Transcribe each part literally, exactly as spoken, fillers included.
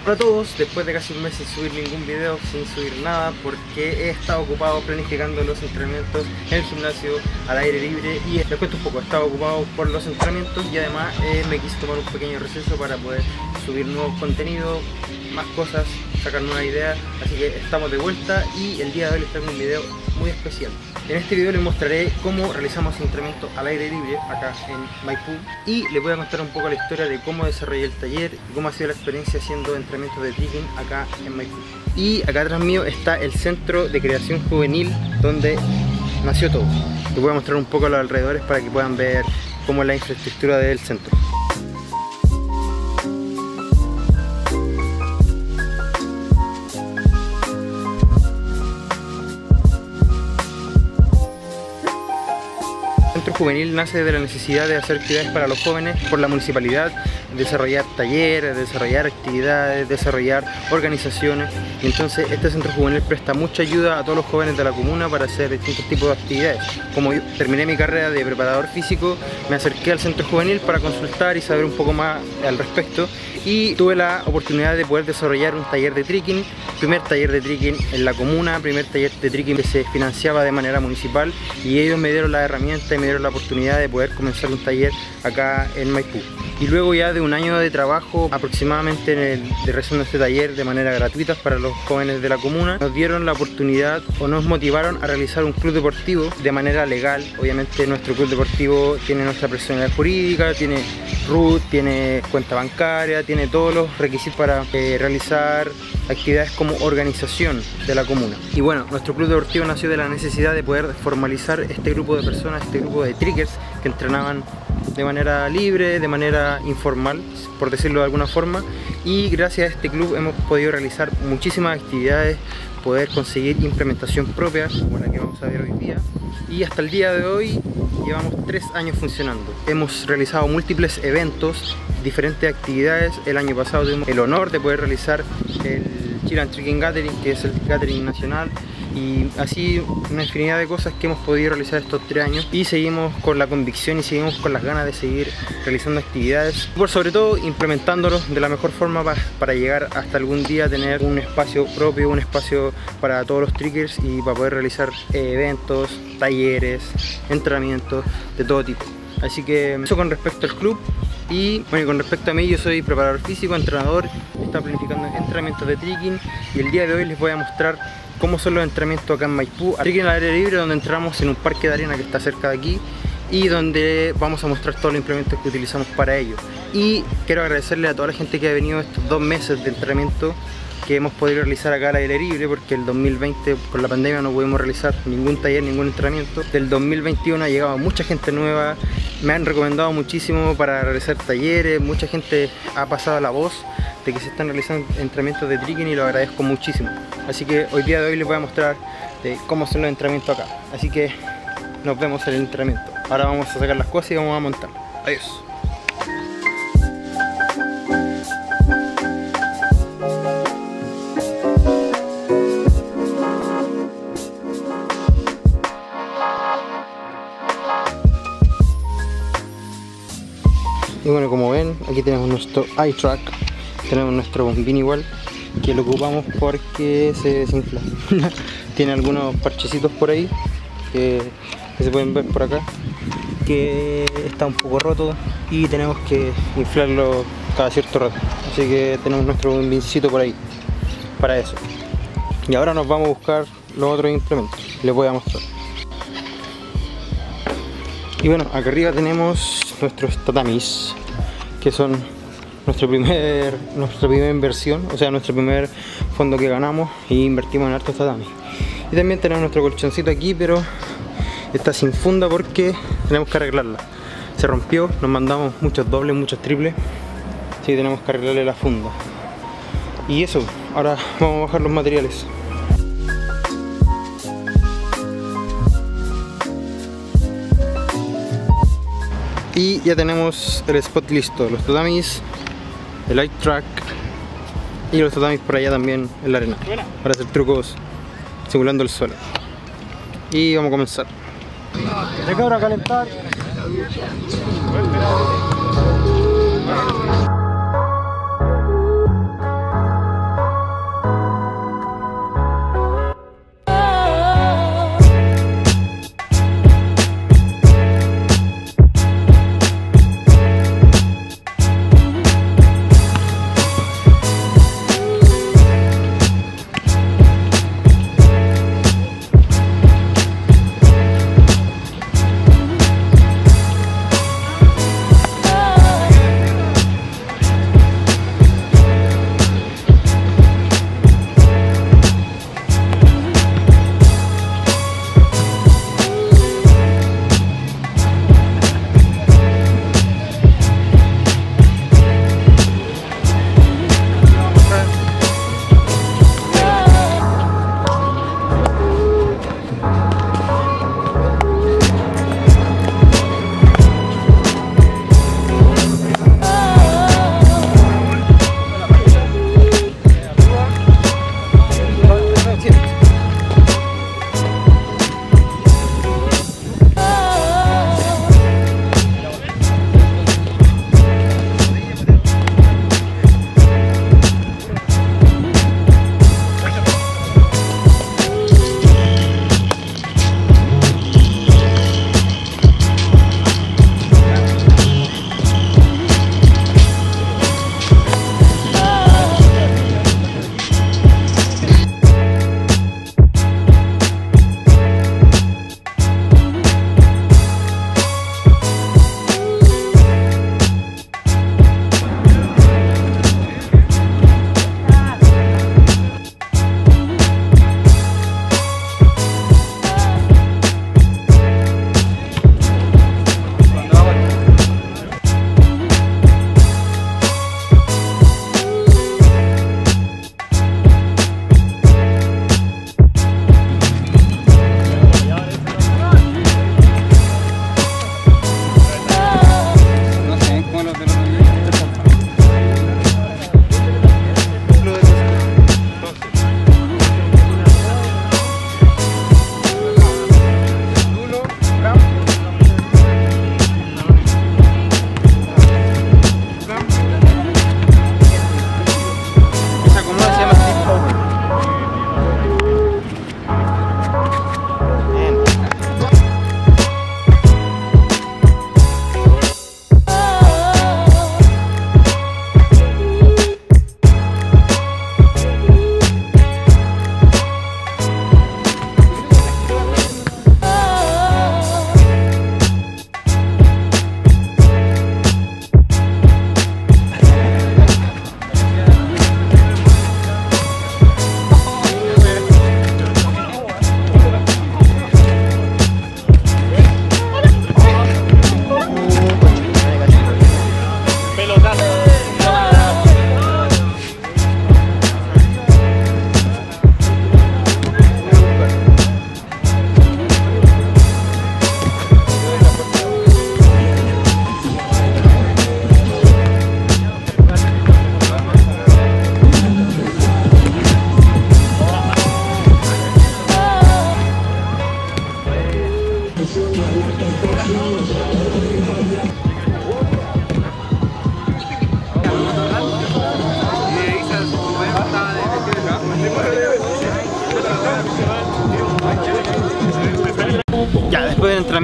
Hola a todos, después de casi un mes sin subir ningún video, sin subir nada, porque he estado ocupado planificando los entrenamientos en el gimnasio al aire libre y les cuento un poco, he estado ocupado por los entrenamientos y además eh, me quise tomar un pequeño receso para poder subir nuevos contenidos, más cosas, sacar nuevas ideas, así que estamos de vuelta y el día de hoy les traigo un video muy especial. En este video les mostraré cómo realizamos entrenamiento al aire libre acá en Maipú y les voy a contar un poco la historia de cómo desarrollé el taller y cómo ha sido la experiencia haciendo entrenamientos de trekking acá en Maipú. Y acá atrás mío está el centro de creación juvenil donde nació todo. Les voy a mostrar un poco los alrededores para que puedan ver cómo es la infraestructura del centro. El centro juvenil nace de la necesidad de hacer actividades para los jóvenes por la municipalidad, desarrollar talleres, desarrollar actividades, desarrollar organizaciones. Y entonces este centro juvenil presta mucha ayuda a todos los jóvenes de la comuna para hacer distintos tipos de actividades. Como yo terminé mi carrera de preparador físico, me acerqué al centro juvenil para consultar y saber un poco más al respecto y tuve la oportunidad de poder desarrollar un taller de trekking, primer taller de trekking en la comuna, primer taller de trekking que se financiaba de manera municipal, y ellos me dieron la herramienta y me dieron la oportunidad de poder comenzar un taller acá en Maipú. Y luego ya de un año de trabajo aproximadamente en el, de realizando este taller de manera gratuita para los jóvenes de la comuna, nos dieron la oportunidad o nos motivaron a realizar un club deportivo de manera legal. Obviamente nuestro club deportivo tiene nuestra personalidad jurídica, tiene R U T, tiene cuenta bancaria, tiene todos los requisitos para eh, realizar actividades como organización de la comuna. Y bueno, nuestro club deportivo nació de la necesidad de poder formalizar este grupo de personas, este grupo de trekkers que entrenaban de manera libre, de manera informal, por decirlo de alguna forma, y gracias a este club hemos podido realizar muchísimas actividades, poder conseguir implementación propia, como la que vamos a ver hoy día, y hasta el día de hoy llevamos tres años funcionando. Hemos realizado múltiples eventos, diferentes actividades. El año pasado tuvimos el honor de poder realizar el Chillán Trekking Gathering, que es el gathering nacional, y así una infinidad de cosas que hemos podido realizar estos tres años, y seguimos con la convicción y seguimos con las ganas de seguir realizando actividades, por sobre todo implementándolos de la mejor forma para, para llegar hasta algún día a tener un espacio propio, un espacio para todos los trekkers y para poder realizar eh, eventos, talleres, entrenamientos de todo tipo. Así que eso con respecto al club. Y bueno, y con respecto a mí, yo soy preparador físico, entrenador, estoy planificando entrenamientos de trekking y el día de hoy les voy a mostrar cómo son los entrenamientos acá en Maipú. Trekking al aire libre, donde entramos en un parque de arena que está cerca de aquí y donde vamos a mostrar todos los implementos que utilizamos para ello. Y quiero agradecerle a toda la gente que ha venido estos dos meses de entrenamiento que hemos podido realizar acá al aire libre, porque el dos mil veinte con la pandemia no pudimos realizar ningún taller, ningún entrenamiento. Del dos mil veintiuno ha llegado mucha gente nueva, me han recomendado muchísimo para realizar talleres, mucha gente ha pasado la voz de que se están realizando entrenamientos de trekking y lo agradezco muchísimo. Así que hoy día de hoy les voy a mostrar de cómo son los entrenamientos acá. Así que nos vemos en el entrenamiento. Ahora vamos a sacar las cosas y vamos a montar. Adiós. Y bueno, como ven, aquí tenemos nuestro iTrack, tenemos nuestro bombín igual, que lo ocupamos porque se desinfla. Tiene algunos parchecitos por ahí, que, que se pueden ver por acá, que está un poco roto y tenemos que inflarlo cada cierto rato. Así que tenemos nuestro bombincito por ahí, para eso. Y ahora nos vamos a buscar los otros implementos, les voy a mostrar. Y bueno, acá arriba tenemos nuestros tatamis, que son nuestro primer, nuestra primera inversión, o sea, nuestro primer fondo que ganamos y invertimos en hartos tatamis. Y también tenemos nuestro colchoncito aquí, pero está sin funda porque tenemos que arreglarla. Se rompió, nos mandamos muchos dobles, muchos triples, así que tenemos que arreglarle la funda. Y eso, ahora vamos a bajar los materiales. Y ya tenemos el spot listo, los tatamis, el iTrack y los tatamis por allá también en la arena para hacer trucos simulando el suelo. Y vamos a comenzar. De cabra a calentar.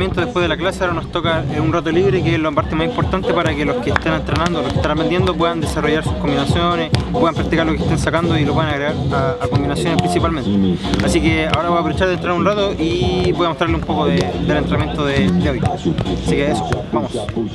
entrenamiento después de la clase. Ahora nos toca un rato libre, que es la parte más importante para que los que estén entrenando, los que están aprendiendo, puedan desarrollar sus combinaciones, puedan practicar lo que estén sacando y lo puedan agregar a, a combinaciones principalmente. Así que ahora voy a aprovechar de entrenar un rato y voy a mostrarle un poco de, del entrenamiento de, de hoy. Así que eso, vamos.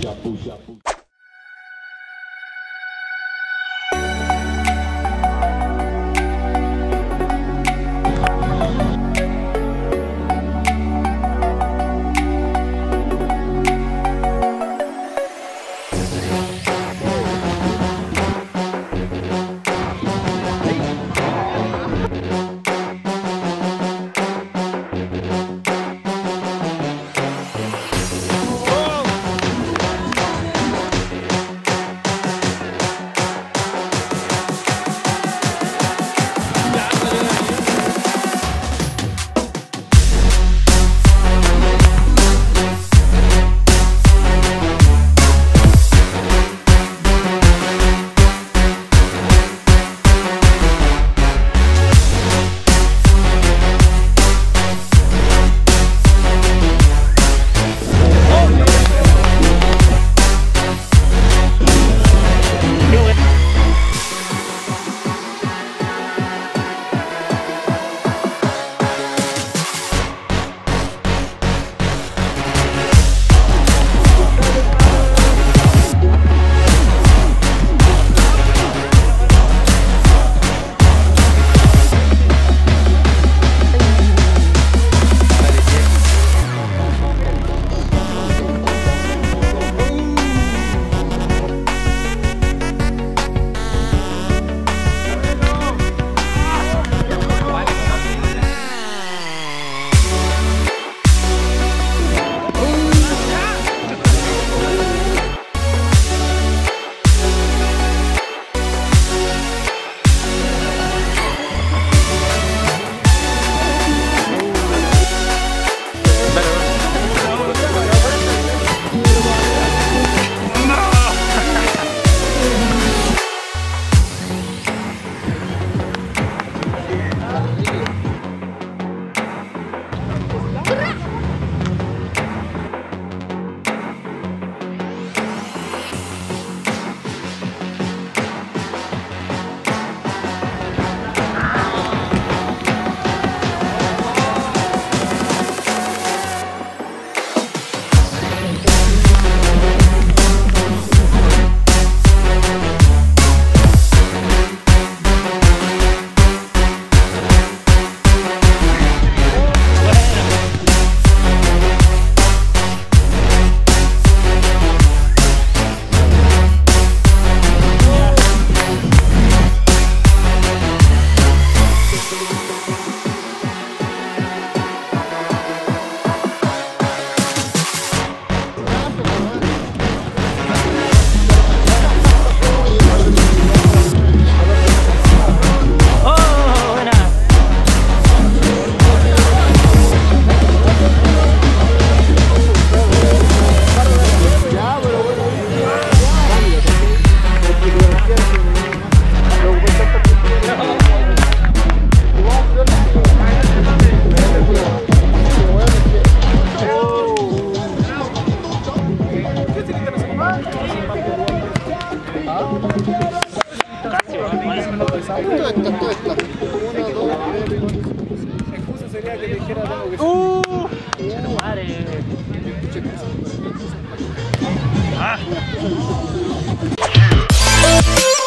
Todo esto, todo esto. Uno, dos, tres, cuatro, cinco, seis. Excusa sería que dijera tengo que... ¡Uh! ¡Madre! ¡Ah!